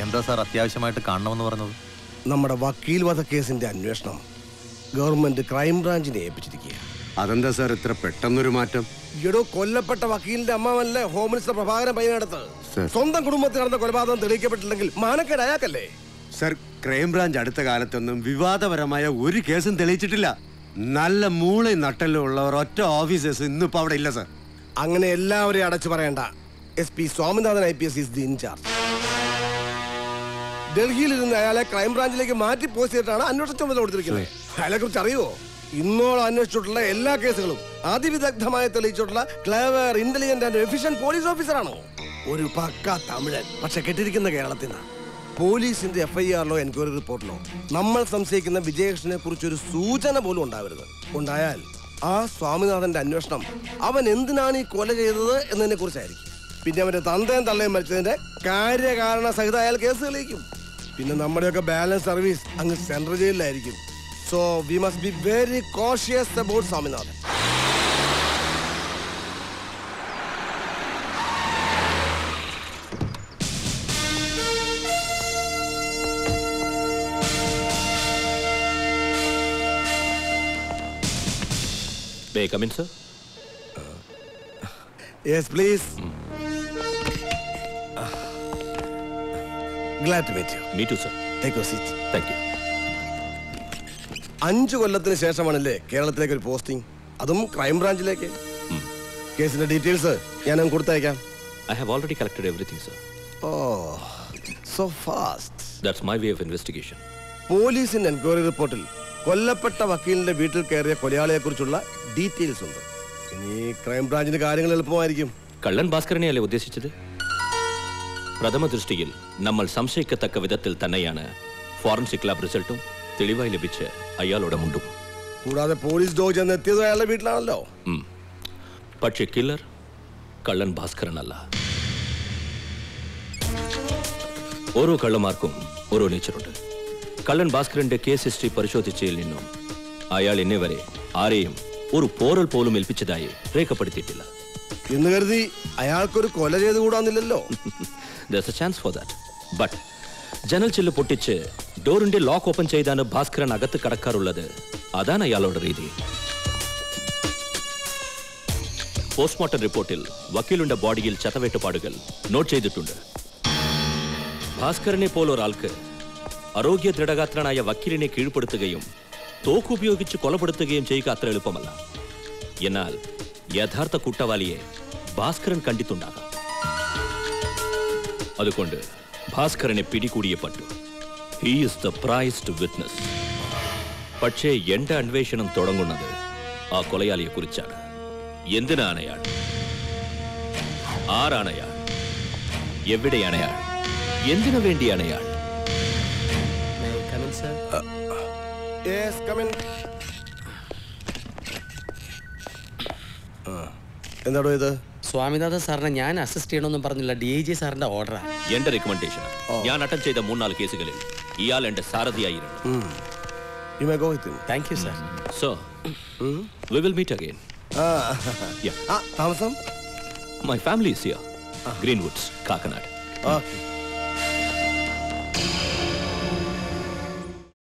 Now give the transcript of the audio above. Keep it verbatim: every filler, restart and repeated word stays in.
എന്താ സാർ അത്യാവശ്യമായിട്ട് കാണണമെന്ന് പറഞ്ഞത്? നമ്മുടെ വക്കീൽ വധക്കേസിന്റെ അന്വേഷണം ഗവൺമെന്റ് ക്രൈംബ്രാഞ്ചിനെ ഏൽപ്പിച്ചിരിക്കുക. അതെന്താ സാർ ഇത്ര പെട്ടെന്നൊരു മാറ്റം? എടോ, കൊല്ലപ്പെട്ട വക്കീലിന്റെ അമ്മാവല്ലേ ഹോം മിനിസ്റ്റർ പ്രഭാകരൻ പയ്യനടുത്ത്. സ്വന്തം കുടുംബത്തിൽ നടന്ന കൊലപാതകം തെളിയിക്കപ്പെട്ടില്ലെങ്കിൽ മാനക്കേട് അയാൾക്കല്ലേ? സർ, ക്രൈംബ്രാഞ്ച് അടുത്ത കാലത്തൊന്നും വിവാദപരമായ ഒരു കേസും തെളിയിച്ചിട്ടില്ല. നല്ല മൂളയും നട്ടലും ഉള്ളവർ ഒറ്റ ഓഫീസേഴ്സ് ഇന്നിപ്പോ അവിടെ ഇല്ല സർ. അങ്ങനെ എല്ലാവരെയും അടച്ചു പറയണ്ട. S P Swaminathan I P S is the in-charge. ഡൽഹിയിൽ ഇരുന്ന് അയാളെ ക്രൈംബ്രാഞ്ചിലേക്ക് മാറ്റി പോസ്റ്റ് ചെയ്തിട്ടാണ് അന്വേഷണ ചുമതല കൊടുത്തിരിക്കുന്നത്. അയാളെ കുറിച്ച് അറിയുമോ? ഇന്നോളം അന്വേഷിച്ചിട്ടുള്ള എല്ലാ കേസുകളും അതിവിദഗ്ധമായി തെളിയിച്ചിട്ടുള്ള clever, intelligent and efficient police ഓഫീസറാണോ? ഒരു പക്ക തമിഴൻ, പക്ഷെ കെട്ടിരിക്കുന്ന കേരളത്തിൽ നിന്നാണ്. പോലീസിന്റെ എഫ് ഐ ആറിലോ എൻക്വയറി റിപ്പോർട്ടിലോ നമ്മൾ സംശയിക്കുന്ന വിജയകൃഷ്ണനെ കുറിച്ച് ഒരു സൂചന പോലും ഉണ്ടാവരുത്. ഉണ്ടായാൽ ആ സ്വാമിനാഥന്റെ അന്വേഷണം അവൻ എന്തിനാണ് ഈ കൊല ചെയ്തത് എന്നതിനെ കുറിച്ചായിരിക്കും. പിന്നെ അവന്റെ തന്തയും തള്ളയും മരിച്ചതിന്റെ കാര്യകാരണ സഹിതം അയാൾ കേസ് തെളിയിക്കും. പിന്നെ നമ്മുടെയൊക്കെ ബാലൻസ് സർവീസ് അങ്ങ് സെൻട്രൽ ജയിലിലായിരിക്കും. So we must be very cautious about Swaminathan. May I come in, sir? Uh, yes, please. Mm. Uh, glad to meet you. Me too, sir. Take your seat. Thank you. അഞ്ചു കൊല്ലത്തിന് ശേഷമാണല്ലേ കേരളത്തിലേക്ക് ഒരു posting, അതും ക്രൈംബ്രാഞ്ചിലേക്ക്. കേസിന്റെ details ഞാൻ കൊടുത്തയക്കാം. I have already collected everything, sir. Oh, so fast. That's my way of investigation. പോലീസിന്റെ എൻക്വയറി റിപ്പോർട്ടിൽ കൊല്ലപ്പെട്ട വക്കീലിന്റെ വീട്ടിൽ കയറിയ കൊലയാളിയെ കുറിച്ചുള്ള ഡീറ്റെയിൽസ് ഉണ്ട്. ഇനി ക്രൈംബ്രാഞ്ചിന്റെ കാര്യങ്ങൾ എളുപ്പമായിരിക്കും. കള്ളൻ ഭാസ്കരനെയല്ലേ ഉദ്ദേശിച്ചത്? പ്രഥമ ദൃഷ്ടിയിൽ നമ്മൾ സംശയിക്കത്തക്ക വിധത്തിൽ തന്നെയാണ് ഫോറൻസിക് ലാബ് റിസൾട്ടും തെളിവായി ലഭിച്ച് അയാളുടെ മുണ്ടും. കൂടാതെ പോലീസ് ഡോഗ് ചെന്ന് എത്തിയത് അയാളുടെ വീട്ടിലാണല്ലോ. പക്ഷേ കില്ലർ കള്ളൻ ഭാസ്കരനല്ല. ഓരോ കള്ളന്മാർക്കും ഓരോ നേച്ചറുണ്ട്. കള്ളൻ ഭാസ്കരന്റെ കേസ് ഹിസ്റ്ററി പരിശോധിച്ചതിൽ നിന്നും അയാൾ ഇന്നേ വരെ ആരെയും ഒരു പോറൽ പോലും ഏൽപ്പിച്ചതായി രേഖപ്പെടുത്തിയിട്ടില്ല. എന്ന് കരുതി അയാൾക്കൊരു കൊല ചെയ്ത് കൂടാന്നില്ലല്ലോ. There's a chance for that. But ജനൽ ചില്ല് പൊട്ടിച്ച് ഡോറിന്റെ ലോക്ക് ഓപ്പൺ ചെയ്താണ് ഭാസ്കരൻ അകത്ത് കടക്കാറുള്ളത്. അതാണ് അയാളുടെ രീതി. പോസ്റ്റ്മോർട്ടം റിപ്പോർട്ടിൽ വക്കീലിന്റെ ബോഡിയിൽ ചതവേട്ടുപാടുകൾ നോട്ട് ചെയ്തിട്ടുണ്ട്. ഭാസ്കരനെ പോലൊരാൾക്ക് ആരോഗ്യ ദൃഢഗാത്രനായ വക്കീലിനെ കീഴ്പ്പെടുത്തുകയും തോക്കുപയോഗിച്ച് കൊലപ്പെടുത്തുകയും ചെയ്യുക അത്ര എളുപ്പമല്ല. എന്നാൽ യഥാർത്ഥ കുറ്റവാളിയെ ഭാസ്കരൻ കണ്ടിട്ടുണ്ടാകാം. അതുകൊണ്ട് ഭാസ്കരനെ പിടികൂടിയേ പറ്റൂ. He is the prized witness. പക്ഷേ എന്റെ അന്വേഷണം തുടങ്ങുന്നത് ആ കൊലയാളിയെ കുറിച്ചാണ്. എന്തിനാണ് അയാൾ? ആരാണ് അയാൾ? എവിടെയാണ് അയാൾ? എന്തിനു വേണ്ടിയാണ് അയാൾ? എന്താണോ ഇത്? സ്വാമിനാഥൻ സാറിനെ ഞാൻ അസിസ്റ്റ് ചെയ്യണമെന്നും പറഞ്ഞില്ല, ഡി ഐ ജി സാറിന്റെ ഓർഡറാ. എന്റെ റെക്കമെൻഡേഷൻ. ഞാൻ അറ്റൻഡ് ചെയ്ത മൂന്നാല് കേസുകളിൽ ഇയാൾ എന്റെ സാരഥിയായിരുന്നു. You may go with him. Thank you, sir. So, mm? we will meet again. Ah. Yeah. Ah, Thamasam? My family is here. Ah. Greenwoods, Kakanad. Okay.